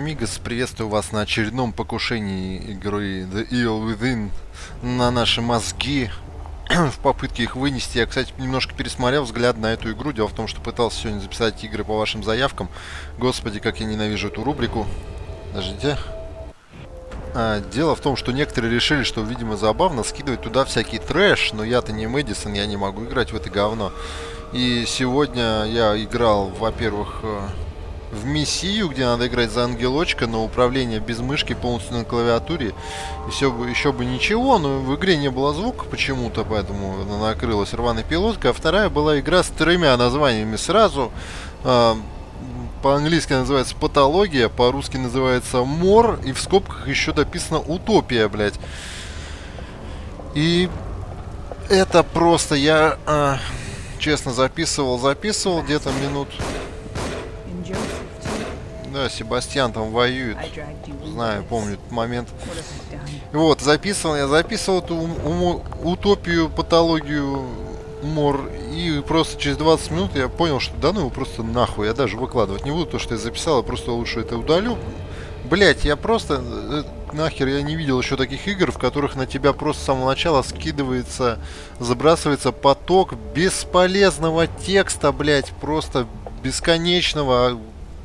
Амигос, приветствую вас на очередном покушении игры The Evil Within на наши мозги. В попытке их вынести, я, кстати, немножко пересмотрел взгляд на эту игру. Дело в том, что пытался сегодня записать игры по вашим заявкам. Господи, как я ненавижу эту рубрику. Подождите. Дело в том, что некоторые решили, что, видимо, забавно скидывать туда всякий трэш, но я-то не Мэдисон, я не могу играть в это говно. И сегодня я играл, во-первых, в миссию, где надо играть за ангелочка, но управление без мышки, полностью на клавиатуре. И все бы, еще бы ничего, но в игре не было звука почему-то, поэтому она накрылась рваной пилоткой. А вторая была игра с тремя названиями сразу. По-английски называется «Патология», по-русски называется «Мор», и в скобках еще дописано «Утопия», блядь. И это просто я, честно, записывал где-то минут... Да, Себастьян там воюет. Знаю, помню этот момент. Вот, я записывал эту утопию, патологию, мор. И просто через 20 минут я понял, что да ну его просто нахуй. Я даже выкладывать не буду то, что я записал, я просто лучше это удалю. Блять, я просто... Нахер я не видел еще таких игр, в которых на тебя просто с самого начала скидывается, забрасывается поток бесполезного текста, блять, просто бесконечного.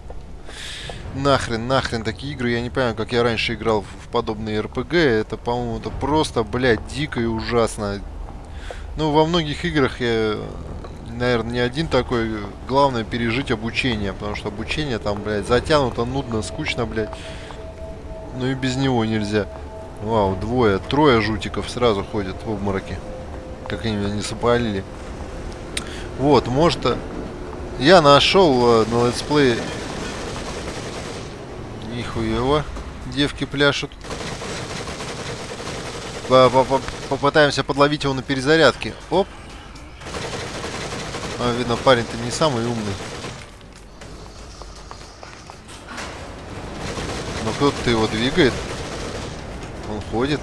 Нахрен такие игры, я не понимаю, как я раньше играл в подобные РПГ, это, по-моему, это просто, блядь, дико и ужасно. Ну, во многих играх я, наверное, не один такой, главное пережить обучение, потому что обучение там, блядь, затянуто, нудно, скучно, блядь. Ну и без него нельзя. Вау, трое жутиков сразу ходят в обмороки, как они меня не запалили. Вот, может, я нашел на летсплее. Нихуево, девки пляшут. Попытаемся подловить его на перезарядке. Оп. Видно, парень-то не самый умный. Но кто-то его двигает. Он ходит.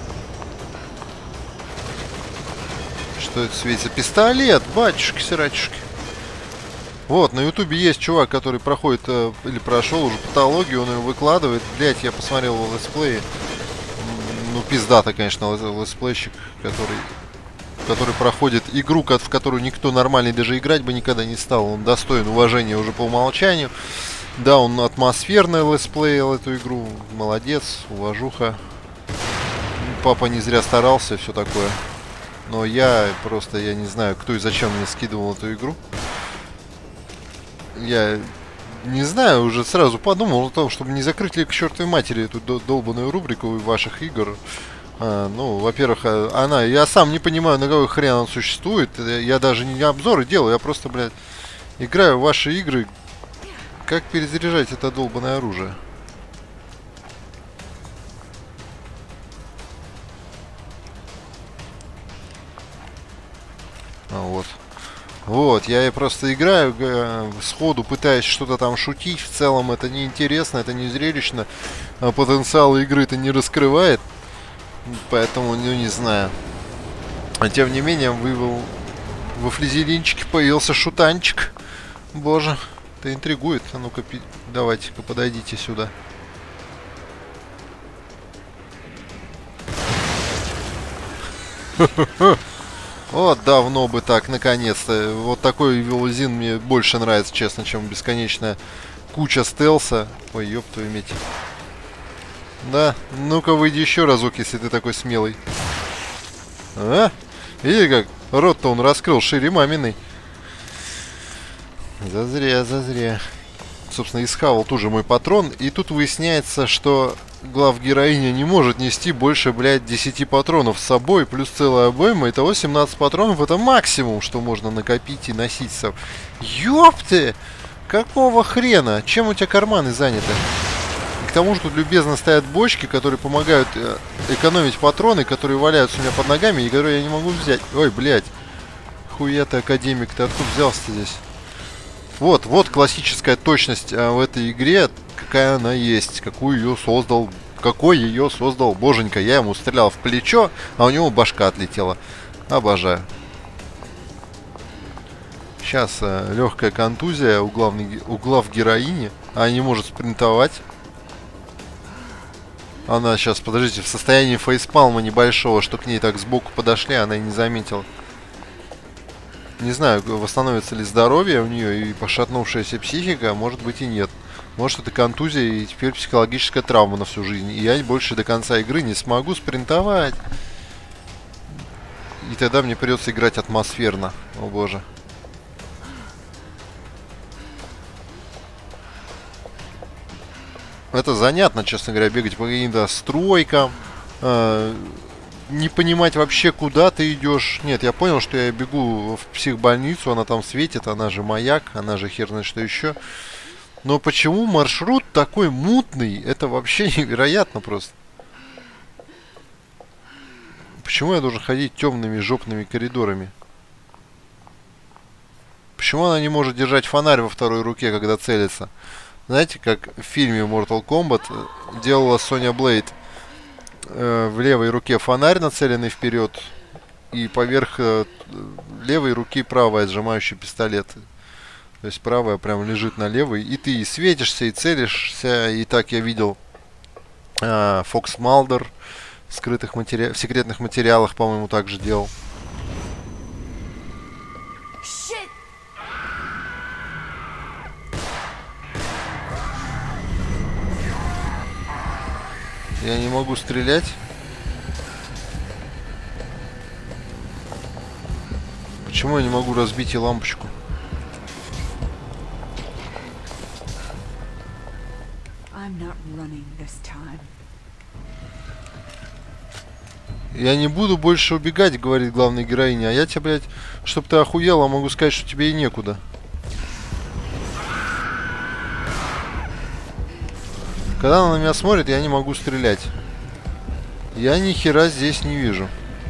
Что это светится? Пистолет, батюшки-сирачушки. Вот, на ютубе есть чувак, который проходит, или прошел уже патологию, он ее выкладывает. Блять, я посмотрел его летсплей. Ну, пиздата, конечно, летсплейщик, который проходит игру, в которую никто нормальный даже играть бы никогда не стал. Он достоин уважения уже по умолчанию. Да, он атмосферно летсплеил эту игру. Молодец, уважуха. Папа не зря старался, все такое. Но я не знаю, кто и зачем мне скидывал эту игру. Я не знаю, уже сразу подумал о том, чтобы не закрыть ли к чертовой матери эту долбаную рубрику ваших игр. Ну, во-первых, я сам не понимаю, на какой хрен она существует. Я даже не обзоры делаю, я просто, блядь, играю в ваши игры. Как перезаряжать это долбаное оружие? Вот, я просто играю, сходу пытаюсь что-то там шутить. В целом это неинтересно, это не зрелищно. Потенциал игры это не раскрывает. Поэтому, ну, не знаю. А тем не менее, во флизелинчике появился шутанчик. Боже, это интригует. А ну-ка, давайте-ка подойдите сюда. Вот давно бы так, наконец-то. Вот такой Evil Within мне больше нравится, честно, чем бесконечная куча стелса. Ой, ёб твою медь. Да, ну-ка выйди еще разок, если ты такой смелый. Видите, как рот-то он раскрыл шире маминой. Зазря. Собственно, исхавал тоже мой патрон. И тут выясняется, что главгероиня не может нести больше, блядь, 10 патронов с собой, плюс целая обойма. Итого 17 патронов — это максимум, что можно накопить и носить. Ёпты! Какого хрена? Чем у тебя карманы заняты? И к тому же тут любезно стоят бочки, которые помогают экономить патроны, которые валяются у меня под ногами и которые я не могу взять. Ой, блядь. Хуя ты, академик, ты откуда взялся здесь? Вот классическая точность в этой игре, какая она есть, какой ее создал боженька. Я ему стрелял в плечо, а у него башка отлетела. Обожаю. Сейчас легкая контузия у главгероини, она не может спринтовать. Она сейчас, подождите, в состоянии фейспалма небольшого, что к ней так сбоку подошли, она и не заметила. Не знаю, восстановится ли здоровье у нее и пошатнувшаяся психика, а может быть и нет. Может, это контузия и теперь психологическая травма на всю жизнь. И я больше до конца игры не смогу спринтовать. И тогда мне придется играть атмосферно. О боже. Это занятно, честно говоря, бегать по каким-то стройкам. Не понимать вообще, куда ты идешь. Нет, я понял, что я бегу в психбольницу, она там светит, она же маяк, она же хер знает что еще. Но почему маршрут такой мутный? Это вообще невероятно просто. Почему я должен ходить темными жопными коридорами? Почему она не может держать фонарь во второй руке, когда целится? Знаете, как в фильме Mortal Kombat делала Соня Блейд. В левой руке фонарь, нацеленный вперед, и поверх левой руки правая, сжимающая пистолет. То есть правая прям лежит на левой, и ты и светишься, и целишься. И так я видел Фокс Малдер в секретных материалах, по-моему, также делал. Я не могу стрелять. Почему я не могу разбить ей лампочку? Я не буду больше убегать, говорит главная героиня. А я тебе, блядь, чтоб ты охуела, могу сказать, что тебе и некуда. Когда она на меня смотрит, я не могу стрелять. Я ни хера здесь не вижу.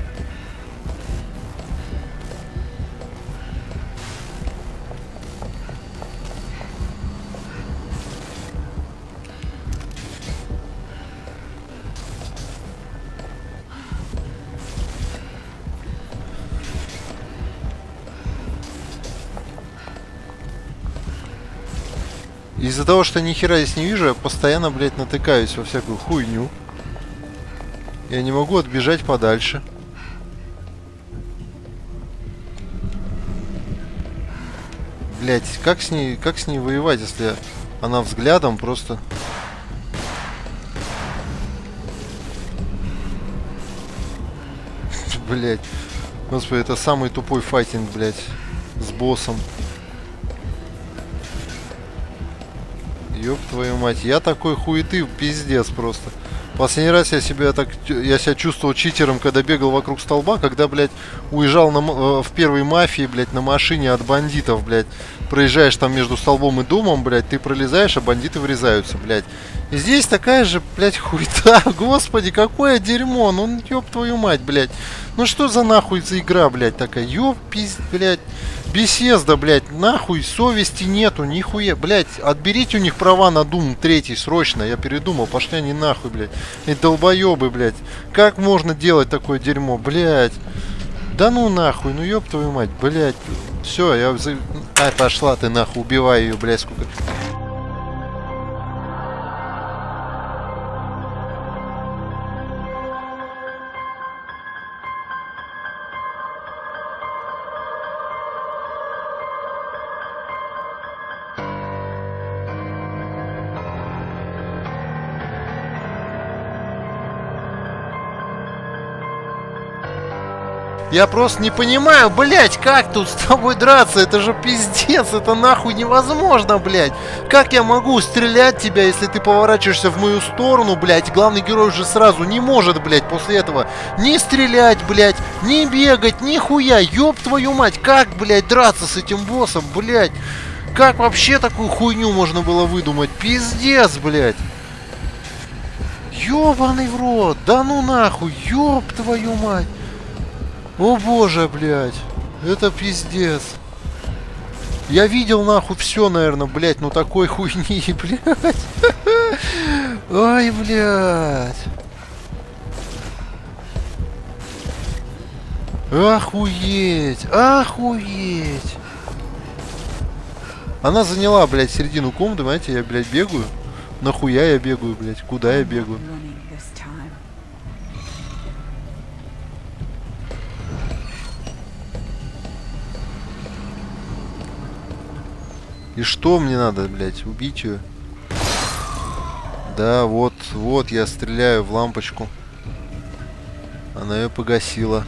Из-за того, что ни хера здесь не вижу, я постоянно, блядь, натыкаюсь во всякую хуйню. Я не могу отбежать подальше. Блядь, как с ней воевать, если она взглядом просто... Блядь. Господи, это самый тупой файтинг, блядь, с боссом. Ёб твою мать, я такой хуеты, пиздец просто. Последний раз я себя чувствовал читером, когда бегал вокруг столба, когда, блядь, уезжал в первой мафии, блядь, на машине от бандитов, блядь. Проезжаешь там между столбом и домом, блядь, ты пролезаешь, а бандиты врезаются, блядь. И здесь такая же, блядь, хуета. Господи, какое дерьмо, ну ёб твою мать, блядь. Ну что за нахуй за игра, блядь, такая, ёб, блядь. Бесезда, блядь, нахуй, совести нету, нихуя, блядь, отберите у них права на Doom 3 срочно, я передумал, пошли они нахуй, блядь, эти долбоебы, блядь, как можно делать такое дерьмо, блядь, да ну нахуй, ну ёб твою мать, блядь, все, ай, пошла ты нахуй, убивай ее, блядь, сколько... Я просто не понимаю, блядь, как тут с тобой драться? Это же пиздец, это нахуй невозможно, блядь. Как я могу стрелять в тебя, если ты поворачиваешься в мою сторону, блядь? Главный герой уже сразу не может, блядь, после этого ни стрелять, блядь, ни бегать, ни хуя. Ёб твою мать, как, блядь, драться с этим боссом, блядь? Как вообще такую хуйню можно было выдумать? Пиздец, блядь. Ёбаный в рот, да ну нахуй, ёб твою мать. О боже, блядь, это пиздец. Я видел нахуй все, наверное, блядь, ну такой хуйни, блядь. Ой, блядь. Охуеть, охуеть. Она заняла, блядь, середину комнаты, знаете, я, блядь, бегаю. Нахуя я бегаю, блядь, куда я бегаю? И что мне надо, блядь, убить ее? Да, вот, вот, я стреляю в лампочку. Она ее погасила.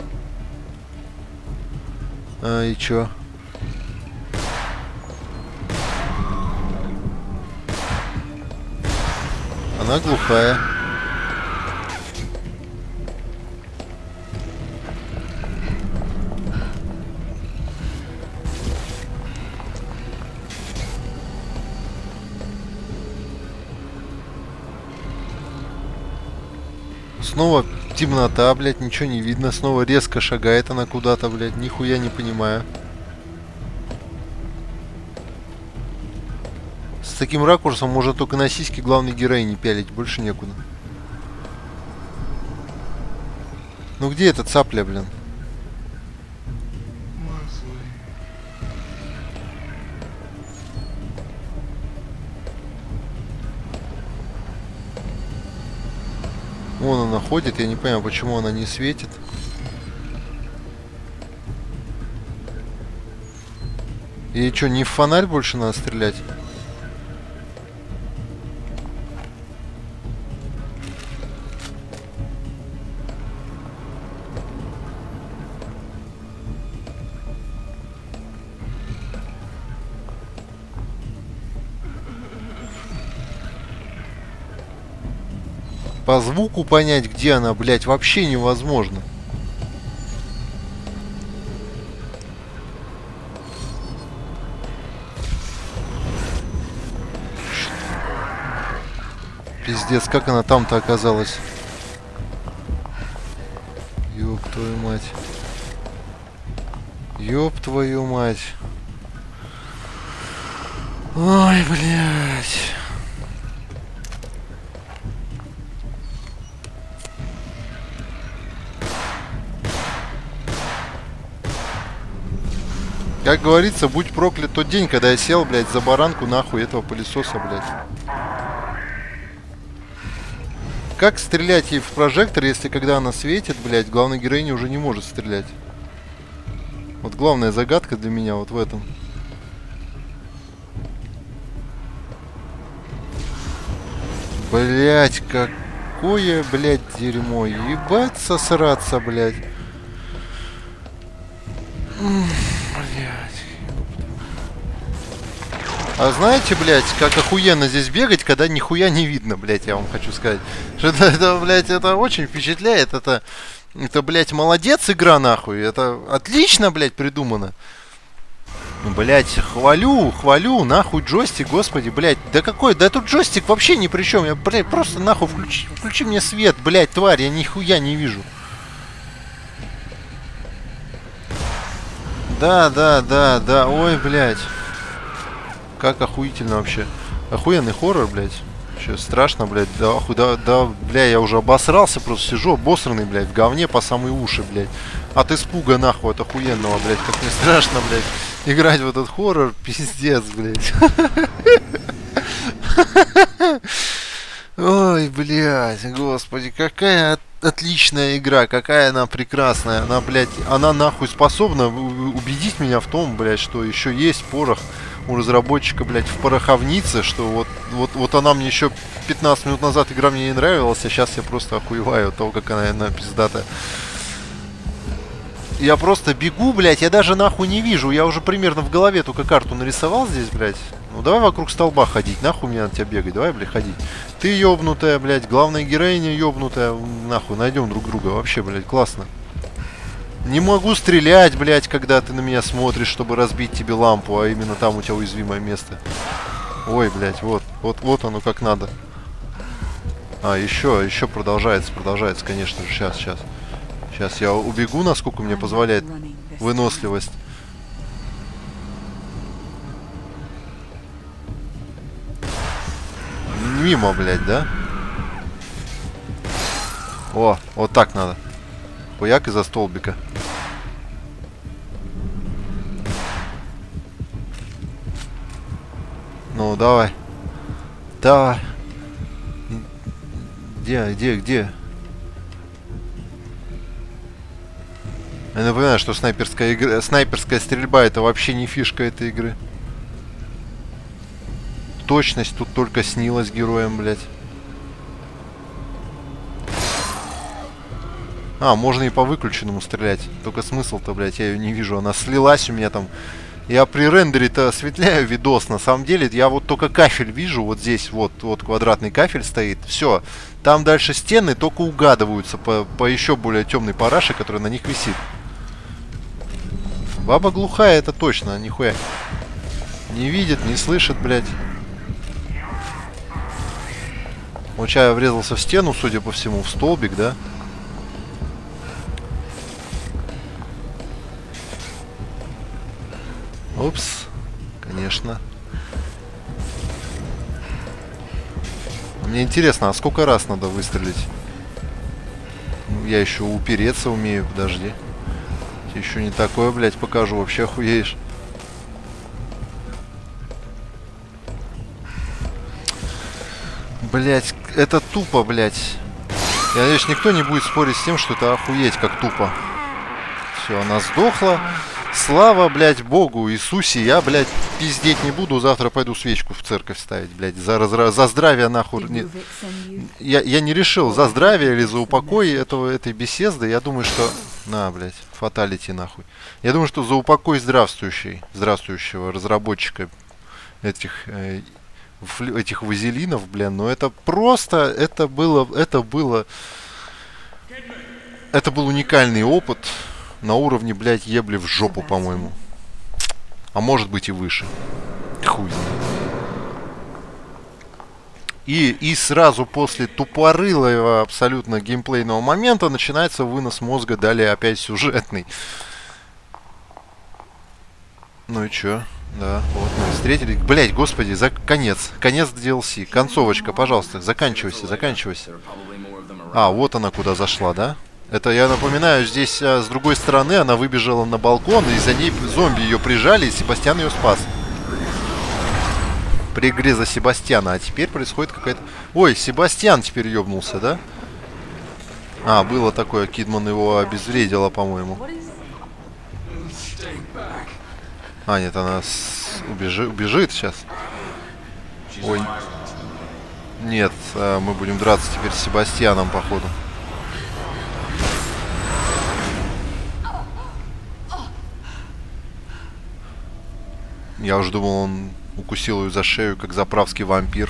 А, и чё? Она глухая. Снова темнота, блядь, ничего не видно. Снова резко шагает она куда-то, блядь. Нихуя не понимаю. С таким ракурсом можно только на сиськи главной героини пялить. Больше некуда. Ну где эта цапля, блин? Вон она ходит, я не понимаю, почему она не светит. И что, не в фонарь больше надо стрелять? По звуку понять, где она, блядь, вообще невозможно. Пиздец, как она там-то оказалась? Ёб твою мать. Ёб твою мать. Ой, блядь. Как говорится, будь проклят тот день, когда я сел, блядь, за баранку нахуй этого пылесоса, блядь. Как стрелять ей в прожектор, если когда она светит, блядь, главная героиня уже не может стрелять? Вот главная загадка для меня вот в этом. Блядь, какое, блядь, дерьмо. Ебать сосраться, блядь. А знаете, блядь, как охуенно здесь бегать, когда нихуя не видно, блядь, я вам хочу сказать. Что это, блядь, это очень впечатляет. Это, блядь, молодец игра, нахуй. Это отлично, блядь, придумано. Блядь, хвалю, нахуй джойстик, господи, блядь. Да какой, да тут джойстик вообще ни при чем. Я, блядь, просто нахуй включи мне свет, блядь, тварь, я нихуя не вижу. Да, ой, блядь. Как охуительно вообще. Охуенный хоррор, блядь. Вообще страшно, блядь. Да, бля, я уже обосрался, просто сижу обосранный, блядь, в говне по самые уши, блядь. От испуга, нахуй, от охуенного, блядь. Как мне страшно, блядь, играть в этот хоррор. Пиздец, блядь. Ой, блядь, господи, какая отличная игра, какая она прекрасная. Она, блядь, она нахуй способна убедить меня в том, блядь, что еще есть порох у разработчика, блядь, в пороховнице, что вот она мне еще 15 минут назад игра мне не нравилась, а сейчас я просто охуеваю от того, как она пиздатая. Я просто бегу, блядь, я даже нахуй не вижу. Я уже примерно в голове только карту нарисовал здесь, блядь. Ну давай вокруг столба ходить, нахуй мне надо тебя бегать, давай, блядь, ходить. Ты ёбнутая, блядь, главная героиня ёбнутая, нахуй, найдем друг друга, вообще, блядь, классно. Не могу стрелять, блядь, когда ты на меня смотришь, чтобы разбить тебе лампу, а именно там у тебя уязвимое место. Ой, блядь, вот оно как надо. А, еще продолжается, конечно же, сейчас я убегу, насколько мне позволяет выносливость. Мимо, блядь, да? О, вот так надо. Хуяк из-за столбика. Ну, давай. Давай. Где? Я напоминаю, что снайперская стрельба — это вообще не фишка этой игры. точность тут только снилась героям, блядь. А, можно и по выключенному стрелять. Только смысл-то, блядь, я ее не вижу. Она слилась у меня там. Я при рендере-то осветляю видос. На самом деле, я вот только кафель вижу. Вот здесь вот квадратный кафель стоит. Все. Там дальше стены только угадываются по еще более темной параше, которая на них висит. Баба глухая, это точно, нихуя. Не видит, не слышит, блядь. Вот сейчас я врезался в стену, судя по всему, в столбик, да? Упс, конечно. Мне интересно, а сколько раз надо выстрелить? Я еще упереться умею, подожди. Еще не такое, блядь, покажу, вообще охуеешь. Блядь, это тупо, блядь. Я надеюсь, никто не будет спорить с тем, что это охуеть как тупо. Все, она сдохла. Слава, блядь, Богу, Иисусе, я, блядь, пиздеть не буду, завтра пойду свечку в церковь ставить, блядь, за здравие, нахуй. Я не решил, за здравие или за упокой этой беседы, я думаю, что... На, блядь, фаталити, нахуй. Я думаю, что за упокой здравствующего разработчика этих вазелинов, блин, но это просто, это был уникальный опыт. На уровне, блядь, ебли в жопу, по-моему. А может быть и выше. Хуй. И сразу после тупорылого абсолютно геймплейного момента начинается вынос мозга, далее опять сюжетный. Ну и чё? Да, вот мы встретили. Блядь, господи, конец. Конец DLC. Концовочка, пожалуйста, заканчивайся. А, вот она куда зашла, да? Это, я напоминаю, здесь с другой стороны она выбежала на балкон, и за ней зомби ее прижали, и Себастьян ее спас. При игре за Себастьяна. А теперь происходит какая-то... Ой, Себастьян теперь ёбнулся, да? А, было такое, Кидман его обезвредила, по-моему. А, нет, она убежит сейчас. Ой. Нет, мы будем драться теперь с Себастьяном, походу. Я уже думал, он укусил ее за шею, как заправский вампир.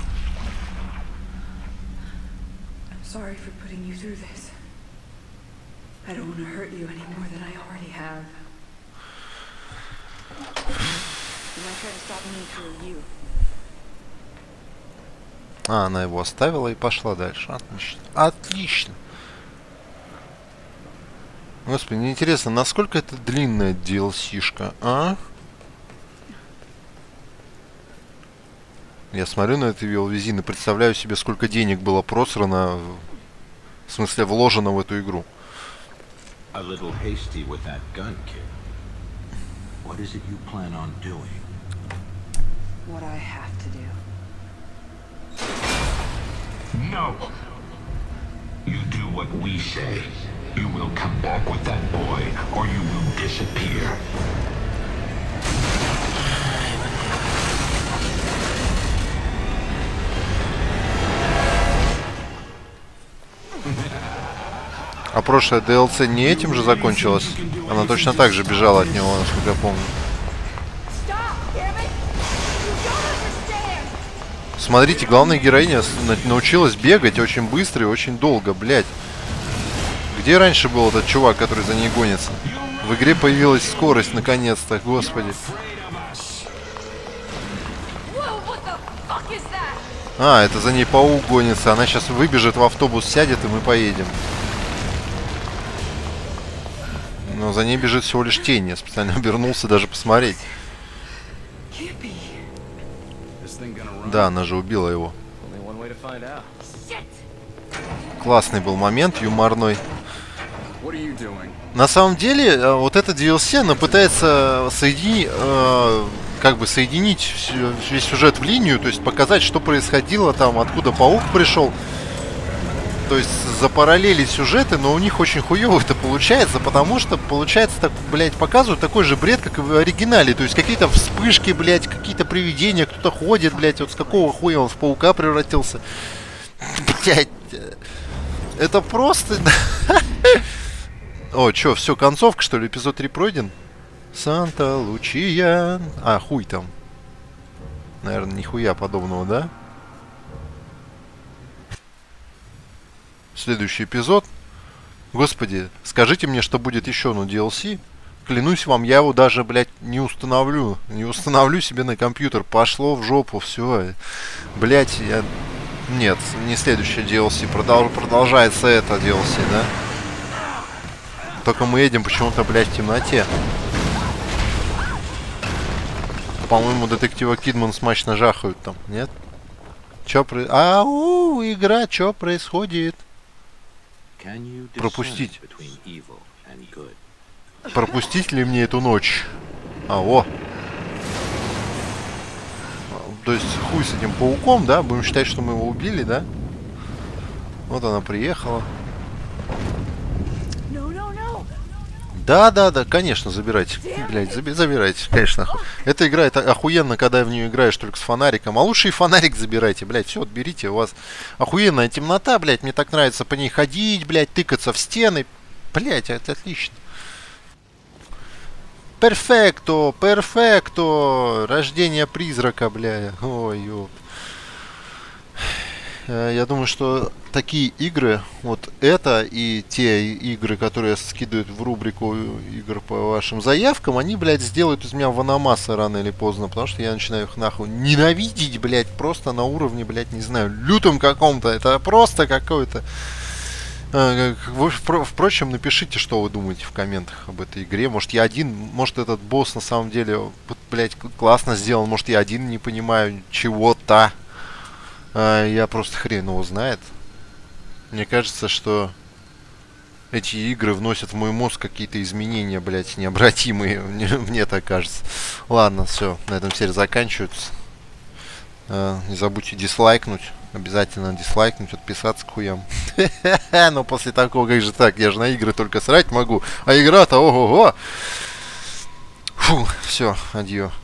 А, она его оставила и пошла дальше. Отлично. Отлично. Господи, мне интересно, насколько это длинная DLC-шка, а? Я смотрю на это Вилвизин и представляю себе, сколько денег было просрано, в смысле, вложено в эту игру. No. You do what we say. You will come back with that boy, or you will disappear. А прошлое DLC не этим же закончилось? Она точно так же бежала от него, насколько я помню. Смотрите, главная героиня научилась бегать очень быстро и очень долго, блядь. Где раньше был этот чувак, который за ней гонится? В игре появилась скорость, наконец-то, господи. А, это за ней паук гонится. Она сейчас выбежит в автобус, сядет, и мы поедем. Но за ней бежит всего лишь тень. Я специально обернулся даже посмотреть. Да, она же убила его. Классный был момент, юморной. На самом деле, вот эта DLC, она пытается соединить, соединить весь сюжет в линию, то есть показать, что происходило там, откуда паук пришел. То есть запараллели сюжеты, но у них очень хуёво это получается, потому что, получается, так, блядь, показывают такой же бред, как и в оригинале. То есть какие-то вспышки, блядь, какие-то привидения, кто-то ходит, блядь, вот с какого хуя он в паука превратился. Блядь, это просто... О, чё, все, концовка, что ли? Эпизод 3 пройден? Санта-Лучия... А, хуй там. Наверное, нихуя подобного, да? Следующий эпизод. Господи, скажите мне, что будет еще на DLC. Клянусь вам, я его даже, блядь, не установлю. Не установлю себе на компьютер. Пошло в жопу, все. Блядь, я... Нет, не следующее DLC. Продолжается это DLC, да? Только мы едем почему-то, блядь, в темноте. По-моему, детектива Кидман смачно жахают там, нет? Чё игра, чё происходит? Пропустить. Пропустить ли мне эту ночь? О. То есть хуй с этим пауком, да? Будем считать, что мы его убили, да? Вот она приехала. Да, конечно, забирайте. Блять, забирайте, конечно. Эта игра, это охуенно, когда в нее играешь только с фонариком. А лучше и фонарик забирайте, блять. Все, отберите, у вас охуенная темнота, блять. Мне так нравится по ней ходить, блять, тыкаться в стены. Блять, это отлично. Перфекто. Рождение призрака, бля. Ой, ёп. Я думаю, что такие игры, вот это и те игры, которые скидывают в рубрику игр по вашим заявкам, они, блядь, сделают из меня ваномаса рано или поздно, потому что я начинаю их нахуй ненавидеть, блядь, просто на уровне, блядь, не знаю, лютом каком-то. Это просто какой-то... Впрочем, напишите, что вы думаете в комментах об этой игре. Может, я один, может, этот босс на самом деле, блядь, классно сделан, может, я один не понимаю чего-то. Я просто хрен его знает. Мне кажется, что эти игры вносят в мой мозг какие-то изменения, блядь, необратимые. Мне так кажется. Ладно, все, на этом серия заканчивается. Не забудьте дизлайкнуть. Обязательно дизлайкнуть, отписаться к хуям. Но после такого, как же так? Я же на игры только срать могу. А игра-то ого-го. Фу, все, адьё.